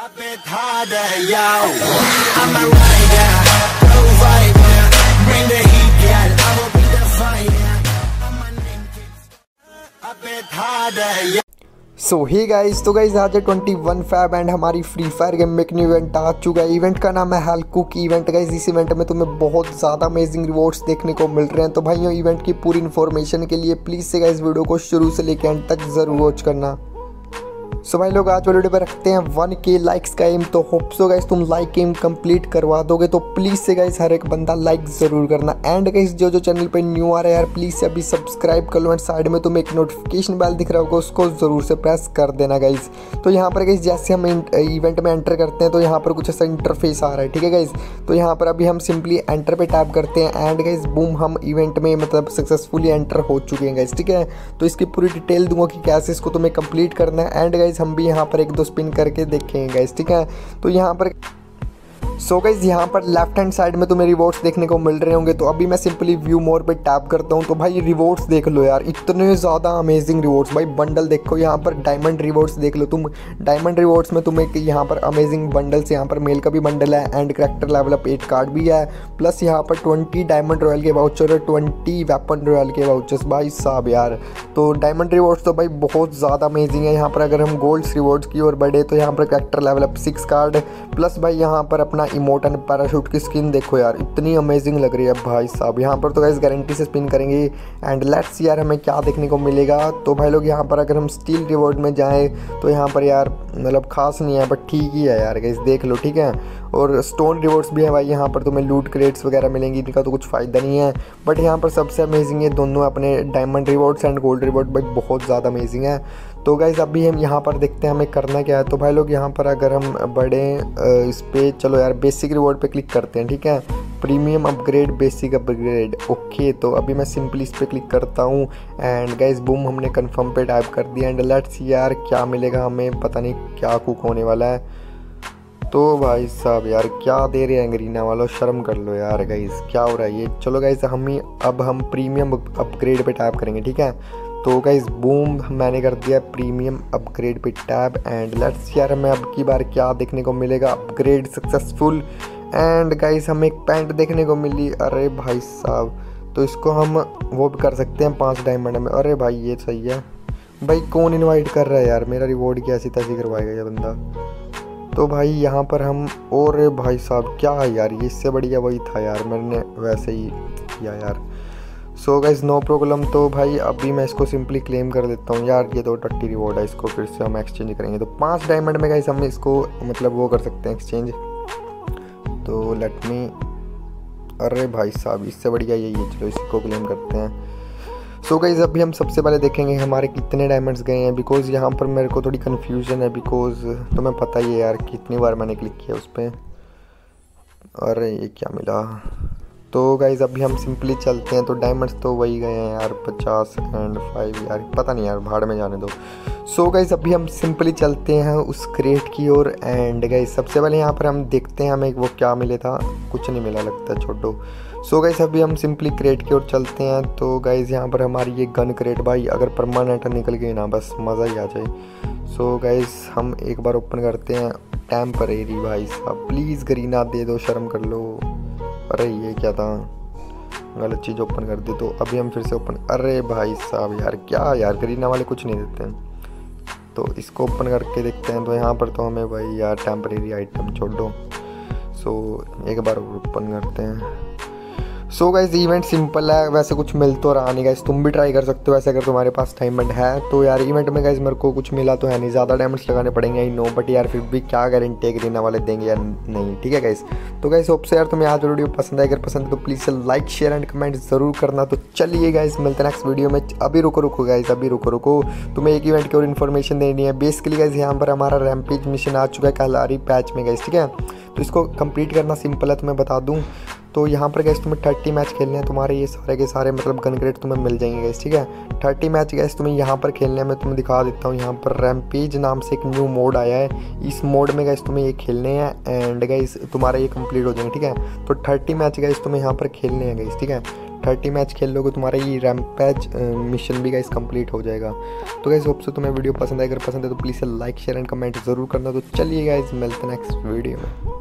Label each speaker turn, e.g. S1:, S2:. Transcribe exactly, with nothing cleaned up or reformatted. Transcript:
S1: Up it harder, yo. I'm a rider, go right now. Bring the heat, girl. I will be the fire. My name keeps up it harder, yo.
S2: So hi guys, तो guys आज है twenty one Feb and हमारी Free Fire game में एक new event आ चुका है। Event का नाम है हेल कुक इवेंट। गाइस इस इवेंट में तुम्हें बहुत ज़्यादा अमेजिंग रिवॉर्ड्स देखने को मिल रहे हैं। तो भाइयों, इवेंट की पूरी इन्फॉर्मेशन के लिए प्लीज़ से गाइस वीडियो को शुरू से लेकर एंड तक ज़रूर वॉच करना। सो भाई लोग, आज वीडियो पे रखते हैं वन के लाइक्स का एम। तो होप सो गाइस तुम लाइक एम कंप्लीट करवा दोगे। तो प्लीज़ से गाइस हर एक बंदा लाइक ज़रूर करना। एंड गाइस जो जो चैनल पे न्यू आ रहा है यार, प्लीज़ से अभी सब्सक्राइब कर लो। एंड साइड में तुम्हें एक नोटिफिकेशन बेल दिख रहा होगा, उसको ज़रूर से प्रेस कर देना गाइस। तो यहाँ पर गाइस जैसे हम इवेंट में एंटर करते हैं तो यहाँ पर कुछ ऐसा इंटरफेस आ रहा है, ठीक है गाइस। तो यहाँ पर अभी हम सिंपली एंटर पे टैप करते हैं एंड गाइस बूम, हम इवेंट में मतलब सक्सेसफुली एंटर हो चुके हैं गाइस, ठीक है। तो इसकी पूरी डिटेल दूंगा कि कैसे इसको तुम्हें कंप्लीट करना है। एंड गाइस हम भी यहाँ पर एक दो स्पिन करके देखेंगे गाइस, ठीक है। तो यहाँ पर सो गाइस यहाँ पर लेफ्ट हैंड साइड में तुम्हें रिवॉर्ड्स देखने को मिल रहे होंगे। तो अभी मैं सिंपली व्यू मोर पे टैप करता हूँ। तो भाई रिवॉर्ड्स देख लो यार, इतने ज़्यादा अमेजिंग रिवॉर्ड्स। भाई बंडल देखो, यहाँ पर डायमंड रिवॉर्ड्स देख लो तुम। डायमंड रिवॉर्ड्स में तुम्हें यहाँ पर अमेजिंग बंडल्स, यहाँ पर मेल का भी बंडल है and character level up eight card भी है। प्लस यहाँ पर ट्वेंटी डायमंड रॉयल के वाउचर और ट्वेंटी वेपन रॉयल के वाउचर्स। भाई साहब यार, तो डायमंड रिवॉर्ड्स तो भाई बहुत ज़्यादा अमेजिंग है। यहाँ पर अगर हम गोल्ड्स रिवॉर्ड्स की ओर बढ़े तो यहाँ पर character level up six card, plus भाई यहाँ पर अपना इमोट एंड पैराशूट की स्किन देखो यार, इतनी अमेजिंग लग रही है भाई साहब। यहाँ पर तो गाइस गारंटी से स्पिन करेंगे एंड लेट्स यार हमें क्या देखने को मिलेगा। तो भाई लोग यहाँ पर अगर हम स्टील रिवॉर्ड में जाएं तो यहाँ पर यार मतलब खास नहीं है, बट ठीक ही है यार गाइस, देख लो, ठीक है। और स्टोन रिवॉर्ड्स भी है भाई, यहाँ पर तुम्हें लूट क्रेट्स वगैरह मिलेंगी, इनका तो कुछ फ़ायदा नहीं है। बट यहाँ पर सबसे अमेजिंग है दोनों अपने diamond rewards and gold reward, भाई बहुत ज़्यादा अमेजिंग है। तो गाइस अभी हम यहाँ पर देखते हैं हमें करना क्या है। तो भाई लोग यहाँ पर अगर हम बड़े इस पे, चलो यार बेसिक रिवॉर्ड पे क्लिक करते हैं, ठीक है। Premium upgrade, basic upgrade, okay. तो अभी मैं सिंपली इस पर क्लिक करता हूँ एंड गाइस बूम, हमने कंफर्म पे टाइप कर दिया एंड लेट्स यार क्या मिलेगा हमें, पता नहीं क्या कुक होने वाला है। तो भाई साहब यार क्या दे रहे हैं गरीना वालों, शर्म कर लो यार गाइस, क्या हो रहा है ये। चलो गाइस हम ही अब हम प्रीमियम अपग्रेड पे टैप करेंगे, ठीक है। तो गाइस बूम, मैंने कर दिया प्रीमियम अपग्रेड पे टैप एंड लेट्स यार हमें अब की बार क्या देखने को मिलेगा। अपग्रेड सक्सेसफुल एंड गाइस हमें एक पैंट देखने को मिली। अरे भाई साहब, तो इसको हम वो भी कर सकते हैं पाँच डायमंड में। अरे भाई ये सही है। भाई कौन इनवाइट कर रहा है यार, मेरा रिवॉर्ड की ऐसी तैसी करवाएगा ये बंदा। तो भाई यहाँ पर हम, और भाई साहब क्या है यार, ये इससे बढ़िया वही था यार, मैंने वैसे ही किया यार। So guys no problem. तो भाई अभी मैं इसको सिंपली क्लेम कर देता हूँ यार, ये तो टट्टी रिवॉर्ड है, इसको फिर से हम एक्सचेंज करेंगे। तो पाँच डायमंड में गाइस हम इसको मतलब वो कर सकते हैं एक्सचेंज। तो लेट मी, अरे भाई साहब इससे बढ़िया यही है, चलो इसको क्लेम करते हैं। सो गाइस अभी हम सबसे पहले देखेंगे हमारे कितने डायमंड्स गए हैं, बिकॉज़ यहाँ पर मेरे को थोड़ी कन्फ्यूजन है, बिकॉज़ तुम्हें पता ही है यार कितनी बार मैंने क्लिक किया उस पर। अरे ये क्या मिला। तो गाइज़ अभी हम सिंपली चलते हैं। तो डायमंड्स तो वही गए हैं यार, पचास एंड फाइव यार, पता नहीं यार, भाड़ में जाने दो। सो गाइज़ अभी हम सिंपली चलते हैं उस क्रेट की ओर एंड गाइज़ सबसे पहले यहाँ पर हम देखते हैं हमें वो क्या मिले था, कुछ नहीं मिला लगता, छोड़ो। सो गाइज़ अभी हम सिंपली क्रेट की ओर चलते हैं। तो गाइज़ यहाँ पर हमारी ये गन क्रेट, भाई अगर परमानेंट निकल गई ना बस मज़ा ही आ जाए। सो गाइज़ हम एक बार ओपन करते हैं टेम्परेरी। भाई साहब प्लीज़ गरीना दे दो, शर्म कर लो। अरे ये क्या था, गलत चीज़ ओपन कर दी। तो अभी हम फिर से ओपन, अरे भाई साहब यार क्या यार, गरीना वाले कुछ नहीं देते हैं। तो इसको ओपन करके देखते हैं। तो यहाँ पर तो हमें भाई यार टेम्परेरी आइटम छोड़ दो। सो एक बार ओपन करते हैं। सो गाइस इवेंट सिंपल है, वैसे कुछ मिल तो रहा नहीं गाइस, तुम भी ट्राई कर सकते हो वैसे अगर तुम्हारे पास डायमंड है तो। यार इवेंट में गाइस मेरे को कुछ मिला तो है नहीं, ज़्यादा डायमंड्स लगाने पड़ेंगे आई नो, बट यार फिर भी क्या गारंटी है गरीना वाले देंगे या नहीं, ठीक है गाइस। तो गाइस होप से यार तुम्हें आज वीडियो पसंद है, अगर पसंद है तो please like share and comment ज़रूर करना। तो चलिए गाइस मिलते हैं नेक्स्ट वीडियो में। अभी रुको रुको गाइस, अभी रुको रुको तुम्हें एक इवेंट की और इन्फॉर्मेशन देनी है। बेसिकली गाइस यहाँ पर हमारा रैम्पेज मिशन आ चुका है कलारी पैच में गाइस, ठीक है। तो इसको कंप्लीट करना सिंपल है, तुम्हें बता दूँ। तो यहाँ पर गैस तुम्हें थर्टी मैच खेलने हैं, तुम्हारे ये सारे के सारे मतलब गन ग्रेड तुम्हें मिल जाएंगे गैस, ठीक है। थर्टी मैच गैस तुम्हें यहाँ पर खेलने हैं, मैं तुम्हें दिखा देता हूँ। यहाँ पर रैम्पेज नाम से एक न्यू मोड आया है, इस मोड में गैस तुम्हें ये खेलने हैं एंड गैस तुम्हारा ये कंप्लीट हो जाएंगे, ठीक है। तो थर्टी मैच गैस तुम्हें यहाँ पर खेलने हैं गैस, ठीक है। थर्टी मैच खेल लोगे तुम्हारा ये रैम्पेज मिशन भी गाइस कंप्लीट हो जाएगा। तो गाइस होप सो तुम्हें वीडियो पसंद आए, अगर पसंद है तो please like share and comment ज़रूर करना। तो चलिए गाइस मिलते हैं नेक्स्ट वीडियो में।